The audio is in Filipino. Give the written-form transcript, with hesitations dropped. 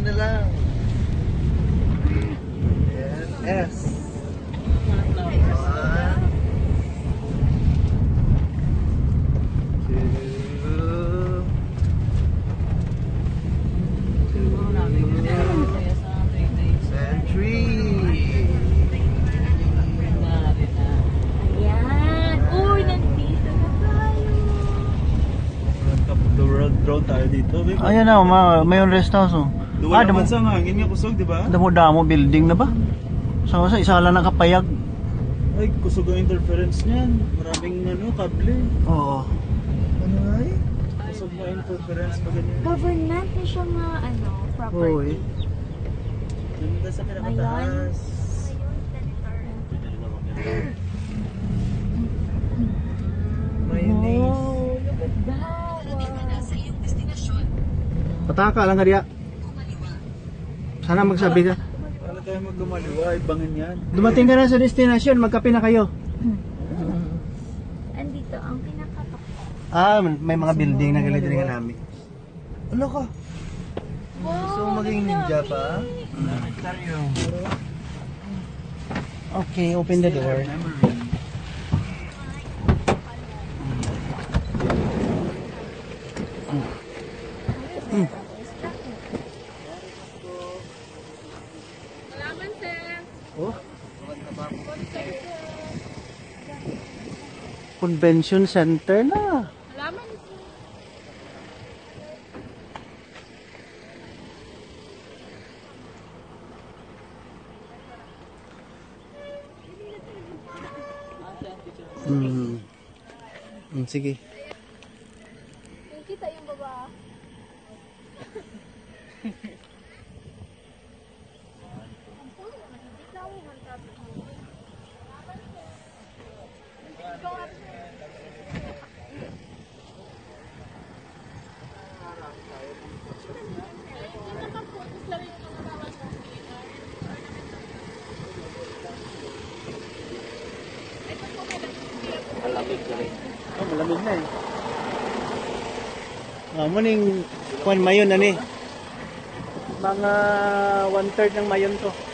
na lang. S. Drone tayo dito. Ayan na, mayon rest house. Oh. Wala naman sa hangin nga kusog, di ba? Damo-damo building na ba? So, isa lang nakapayag. Ay, kusog ang interference niyan. Maraming kable. Oo. Ano nga eh? Kusog na interference pa ganyan. Government na siya nga, property. Ganda sa pinakataas. Mayonnaise. Look at that. Pataka lang ka diya. Sana magsabi ka. Paano tayo magkumaliwa? Ibangin yan. Dumating ka na sa destination, magkape na kayo. Andito ang pinakatok. May mga building na ganito rin namin. Ano ka? Gusto mo maging ninja pa? Okay, open the door. Salamat, sir. Oh. Convention center na. Salamat, sir. Sige. Kita yung baba. Malamig na eh. Muning kuan mayon na ni. Mga 1/3 ng mayon to.